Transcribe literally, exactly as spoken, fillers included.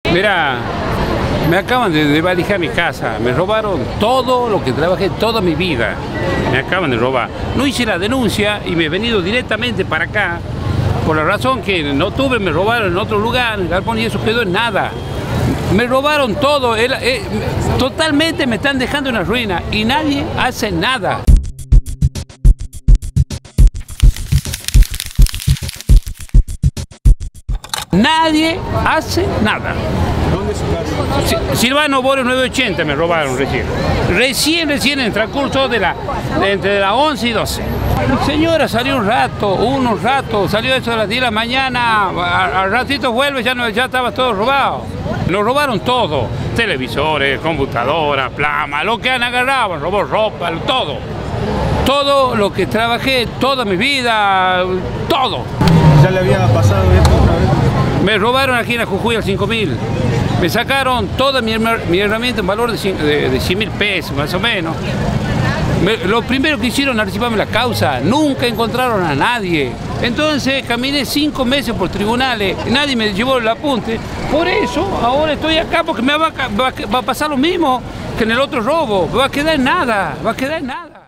Mira, me acaban de desvalijar mi casa, me robaron todo lo que trabajé toda mi vida, me acaban de robar. No hice la denuncia y me he venido directamente para acá, por la razón que en octubre me robaron en otro lugar, en el galpón, y eso quedó en nada. Me robaron todo, el, el, totalmente me están dejando en la ruina y nadie hace nada. Nadie hace nada. ¿Dónde es su casa? Silvano Borio nueve ochenta me robaron recién. Recién, recién en el transcurso de la, de entre las once y doce. Mi señora salió un rato, unos ratos, salió eso a las diez de la mañana, al ratito vuelve, ya, no, ya estaba todo robado. Nos robaron todo, televisores, computadoras, plasma, lo que han agarrado, robó ropa, todo. Todo lo que trabajé, toda mi vida, todo. ¿Ya le había pasado esto otra vez? Me robaron aquí en la Jujuy al cinco mil. Me sacaron toda mi, mi herramienta en valor de, de, de cien mil pesos, más o menos. Me, lo primero que hicieron es archivarme la causa. Nunca encontraron a nadie. Entonces caminé cinco meses por tribunales. Nadie me llevó el apunte. Por eso ahora estoy acá porque me va, va, va a pasar lo mismo que en el otro robo. Va a quedar en nada. Va a quedar en nada.